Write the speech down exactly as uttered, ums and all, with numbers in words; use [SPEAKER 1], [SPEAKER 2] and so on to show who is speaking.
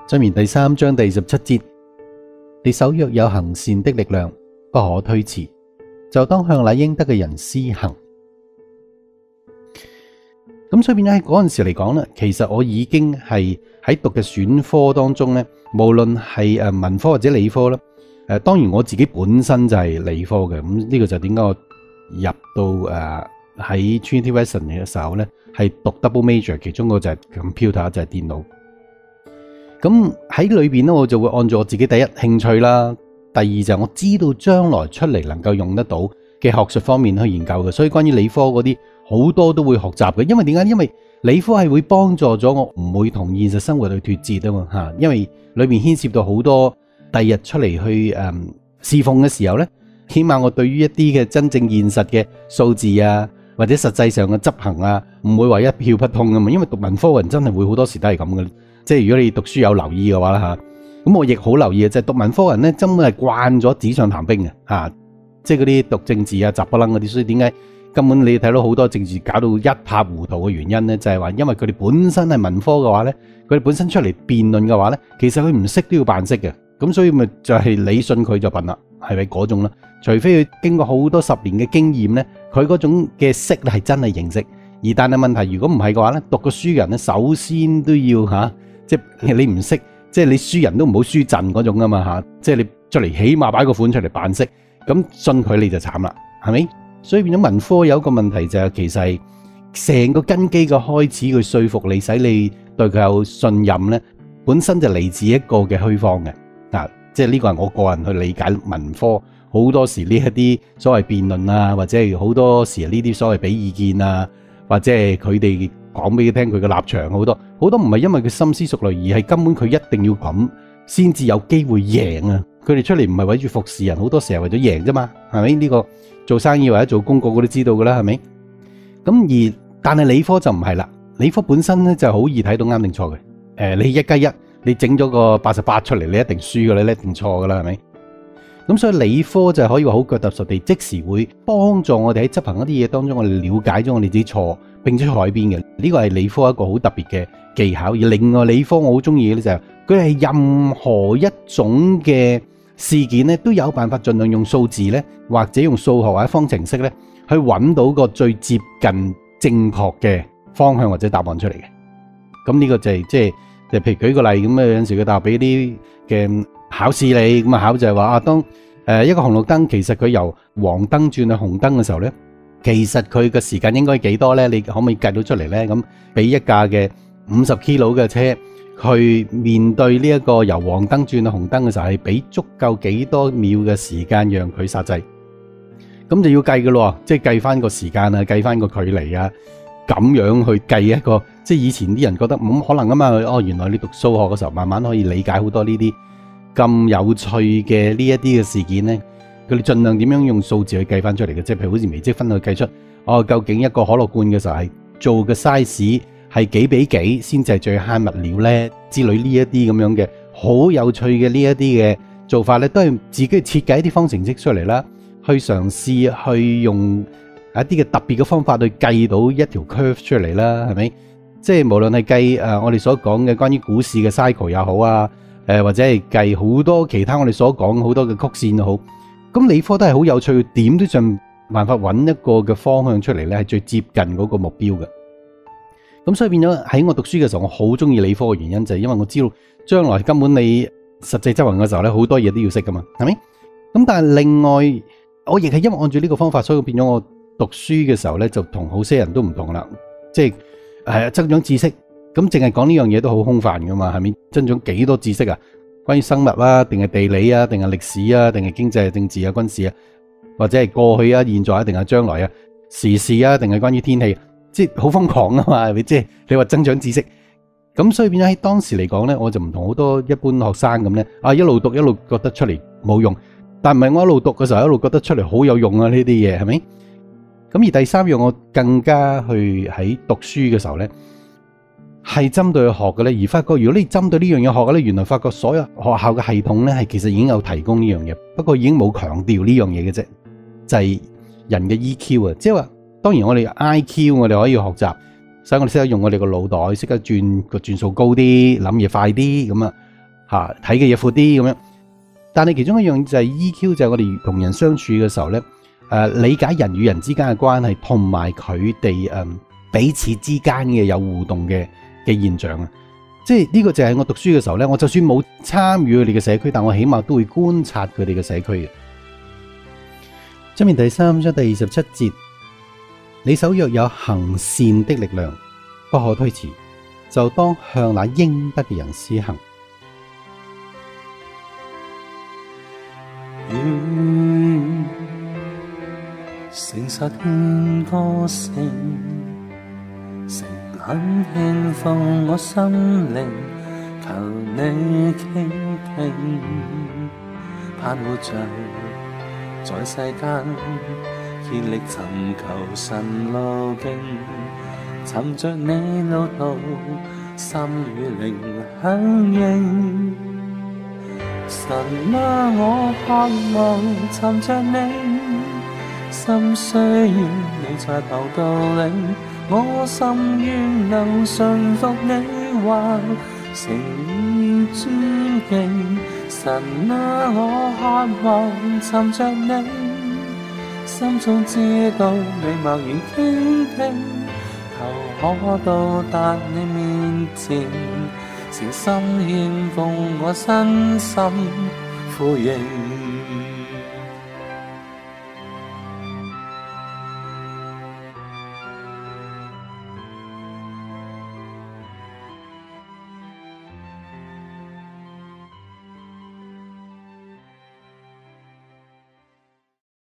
[SPEAKER 1] 箴言第三章第十七節，你手若有行善的力量，不可推辭，就當向那應得嘅人施行。咁所以變咗喺嗰陣時嚟講咧，其實我已經係喺讀嘅選科當中咧，無論係誒文科或者理科啦，誒當然我自己本身就係理科嘅，咁呢個就點解我入到誒喺 Trinity Western 嘅時候咧，係讀 double major， 其中個就係 computer 就係電腦。咁喺裏邊咧，我就會按照我自己第一興趣啦，第二就係我知道將來出嚟能夠用得到嘅學術方面去研究嘅。所以關於理科嗰啲好多都會學習嘅，因為點解？因為理科係會幫助咗我唔會同現實生活去脫節啊嘛嚇，因為裏面牽涉到好多第日出嚟去誒、嗯、侍奉嘅時候咧，起碼我對於一啲嘅真正現實嘅數字啊，或者實際上嘅執行啊，唔會話一竅不通啊嘛。因為讀文科嘅人真係會好多時都係咁嘅。即係如果你讀書有留意嘅話啦嚇，咁我亦好留意嘅，就係讀文科嘅人咧，根本係慣咗紙上談兵嘅嚇，即係嗰啲讀政治啊、雜不楞嗰啲，所以點解根本你睇到好多政治搞到一塌糊塗嘅原因咧，就係話因為佢哋本身係文科嘅話咧，佢哋本身出嚟辯論嘅話咧，其實佢唔識都要扮識嘅，咁所以咪就係你信佢就笨啦，係咪嗰種啦？除非佢經過好多十年嘅經驗咧，佢嗰種嘅識咧係真係認識，而但係問題如果唔係嘅話咧，讀過書嘅人咧，首先都要嚇。即係你唔識，即係你輸人都唔好輸陣嗰種啊嘛嚇！即係你出嚟起碼擺個款出嚟扮識，咁信佢你就慘啦，係咪？所以變咗文科有一個問題就係其實係成個根基嘅開始，佢說服你，使你對佢有信任咧，本身就嚟自一個嘅虛方嘅啊！即係呢個係我個人去理解文科好多時呢一啲所謂辯論啊，或者係好多時呢啲所謂俾意見啊，或者係佢哋講俾佢聽佢嘅立場好多。好多唔係因為佢深思熟慮，而係根本佢一定要咁先至有機會贏啊！佢哋出嚟唔係為住服侍人，好多時係為咗贏啫嘛，係咪？呢個做生意或者做公個個都知道噶啦，係咪？咁而但係理科就唔係啦，理科本身咧就好易睇到啱定錯嘅。誒，你一加一，你整咗個八十八出嚟，你一定輸噶啦，你一定錯噶啦，係咪？咁所以理科就可以話好腳踏實地，即時會幫助我哋喺執行一啲嘢當中，我哋了解咗我哋自己錯，並且改變嘅。呢個係理科一個好特別嘅技巧。而另外理科我好中意嘅咧就係佢係任何一種嘅事件咧都有辦法盡量用數字咧，或者用數學或者方程式咧去揾到個最接近正確嘅方向或者答案出嚟嘅。咁呢個就係即係就譬如舉個例咁啊，有陣時佢大學俾啲嘅考試你咁啊，考就係話啊，當誒一個紅綠燈其實佢由黃燈轉去紅燈嘅時候咧，其實佢嘅時間應該幾多咧？你可唔可以計到出嚟咧？咁俾一架嘅五十 kilo 嘅車去面對呢一個由黃燈轉去紅燈嘅時候，係俾足夠幾多秒嘅時間讓佢剎掣？咁就要計嘅咯，即係計翻個時間啊，計翻個距離啊，咁樣去計一個。即係以前啲人覺得冇可能啊嘛，哦，原來你讀數學嘅時候慢慢可以理解好多呢啲咁有趣嘅呢一啲嘅事件咧。佢哋盡量點樣用數字去計翻出嚟嘅，即係譬如好似微積分去計出，哦，究竟一個可樂罐嘅時候係做嘅 size 係幾比幾先至係最慳物料咧？之類呢一啲咁樣嘅好有趣嘅呢一啲嘅做法咧，都係自己設計一啲方程式出嚟啦，去嘗試去用一啲嘅特別嘅方法去計到一條 curve 出嚟啦，係咪？即係無論係計誒我哋所講嘅關於股市嘅 cycle 又好啊，誒或者係計好多其他我哋所講好多嘅曲線又好。咁理科都係好有趣，點都盡辦法揾一個嘅方向出嚟咧，係最接近嗰個目標嘅。咁所以變咗喺我讀書嘅時候，我好中意理科嘅原因就係因為我知道將來根本你實際執行嘅時候咧，好多嘢都要識噶嘛，係咪？咁但係另外，我亦係因為按照呢個方法，所以變咗我讀書嘅時候咧，就同好些人都唔同啦。即係係增長知識，咁淨係講呢樣嘢都好空泛噶嘛，係咪？增長幾多知識啊？關於生物啊，定係地理啊，定係歷史啊，定係經濟、政治啊、軍事啊，或者係過去啊、現在啊，定係將來啊、時事啊，定係關於天氣，即係好瘋狂啊嘛，係咪？即係你話增長知識，咁所以變咗喺當時嚟講咧，我就唔同好多一般學生咁咧，啊一路讀一路覺得出嚟冇用，但唔係我一路讀嘅時候一路覺得出嚟好有用啊呢啲嘢，係咪？咁而第三樣我更加去喺讀書嘅時候咧，係針對去學嘅咧，而發覺如果你針對呢樣嘢學嘅咧，原來發覺所有學校嘅系統咧係其實已經有提供呢樣嘢，不過已經冇強調呢樣嘢嘅啫，就係人嘅 E Q 啊，即係話當然我哋 I Q 我哋可以學習，使我哋識得用我哋個腦袋，識得轉個轉數高啲，諗嘢快啲咁啊， 嚇睇嘅嘢闊啲咁樣。但係其中一樣就係 E Q，就係我哋同人相處嘅時候咧，誒、呃、理解人與人之間嘅關係，同埋佢哋誒彼此之間嘅有互動嘅嘅現象啊。即係呢個就係我讀書嘅時候咧，我就算冇參與佢哋嘅社區，但我起碼都會觀察佢哋嘅社區嘅。箴言第三章第二十七節，你手若有行善的力量，不可推辭，就當向那應得嘅人施行。
[SPEAKER 2] 願誠實獻歌聲，誠懇獻奉我心靈，求你傾聽，盼活着在世間，竭力尋求神路徑，尋着你路途，心與靈響應。神啊，我渴望尋着你，心需要你在頭導領，我心願能順服你話，誠意尊敬。神啊，我渴望尋着你，心中知道你默然傾聽，求可到達你面前，誠心獻奉我身心呼應。